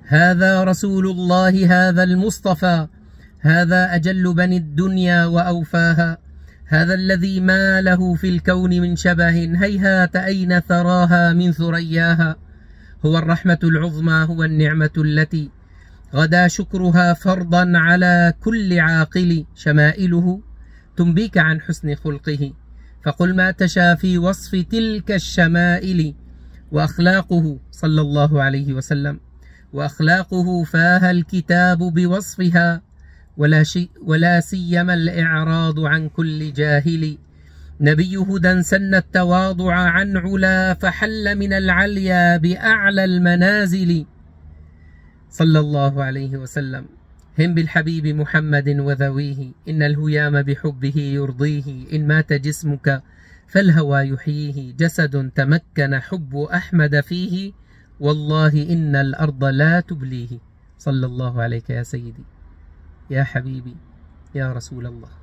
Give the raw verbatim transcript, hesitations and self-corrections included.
هذا رسول الله، هذا المصطفى، هذا أجل بني الدنيا وأوفاها، هذا الذي ما له في الكون من شبه، هيهات أين ثراها من ثرياها. هو الرحمة العظمى، هو النعمة التي غدا شكرها فرضا على كل عاقل. شمائله تنبيك عن حسن خلقه، فقل ما تشاء في وصف تلك الشمائل. وأخلاقه صلى الله عليه وسلم، وأخلاقه فاها الكتاب بوصفها، ولا, شيء ولا سيما الإعراض عن كل جاهل. نبي هدى سن التواضع عن علا، فحل من العليا بأعلى المنازل. صلى الله عليه وسلم. هم بالحبيب محمد وذويه، إن الهيام بحبه يرضيه. إن مات جسمك فالهوى يحييه، جسد تمكن حب أحمد فيه، والله إن الأرض لا تبليه. صلى الله عليك يا سيدي، يا حبيبي، يا رسول الله.